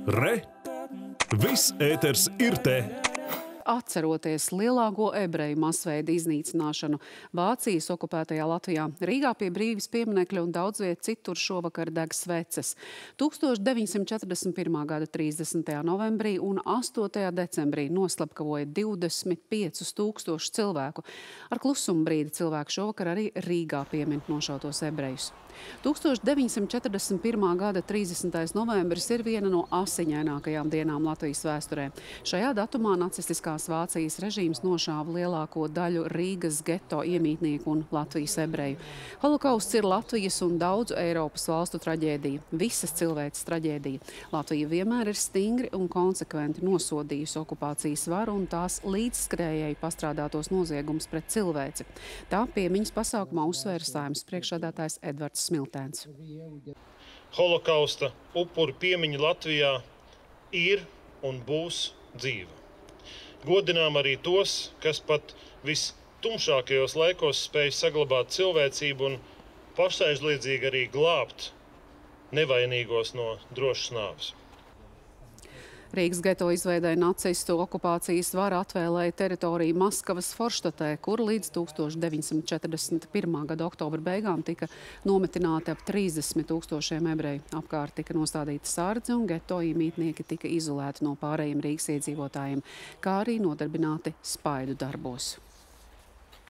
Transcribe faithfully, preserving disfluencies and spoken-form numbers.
Re! Viss ēters ir te! Atceroties lielāko ebreju masveida iznīcināšanu Vācijas okupētajā Latvijā, Rīgā pie Brīvības pieminekļa un daudz viet citur šovakar deg sveces. tūkstoš deviņsimt četrdesmit pirmā gada trīsdesmitajā novembrī un astotajā decembrī noslepkavoja divdesmit piecus tūkstošus cilvēku. Ar klusuma brīdi cilvēku šovakar arī Rīgā piemin nošautos ebrejus. tūkstoš deviņsimt četrdesmit pirmā gada trīsdesmitais novembris ir viena no asiņainākajām dienām Latvijas vēsturē. Šajā datumā nacistiskās Vācijas režīms nošāva lielāko daļu Rīgas geto iemītnieku un Latvijas ebreju. Holokausts ir Latvijas un daudzu Eiropas valstu traģēdija, visas cilvēces traģēdija. Latvija vienmēr ir stingri un konsekventi nosodījusi okupācijas varu un tās līdzskrējēji pastrādātos noziegumus pret cilvēci. Tā piemiņas pasākumā uzsvēra Saeimas priekšsēdētājs Edvards Smiltēns. Holokausta upuru piemiņa Latvijā ir un būs dzīva. Godinām arī tos, kas pat vistumšākajos laikos spēj saglabāt cilvēcību un pašaizliedzīgi arī glābt nevainīgos no drošas nāves. Rīgas geto izveidēja nacistu okupācijas vara atvēlēja teritoriju Maskavas Forštatē, kur līdz tūkstoš deviņsimt četrdesmit pirmā gada oktobra beigām tika nometināti ap trīsdesmit tūkstošiem ebreju. Apkārt tika nostādīti sārdzi un geto iemītnieki tika izolēti no pārējiem Rīgas iedzīvotājiem, kā arī nodarbināti spaidu darbos.